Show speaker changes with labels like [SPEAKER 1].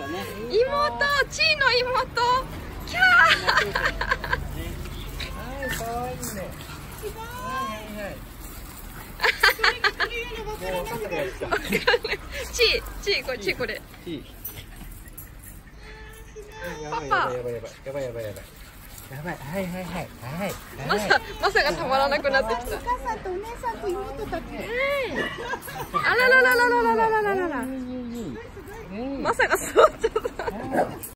[SPEAKER 1] からね。
[SPEAKER 2] 妹、ちーの妹。キャー。
[SPEAKER 1] はい、可愛いね。はいはいはい。
[SPEAKER 2] ちー、これ、ちーこれ。パパ。
[SPEAKER 1] やばい。はい。
[SPEAKER 2] マサがたまらなくなってきた。
[SPEAKER 3] お母さんとお姉さんと妹たち。
[SPEAKER 2] あらららららららららら。マサが座っちゃった。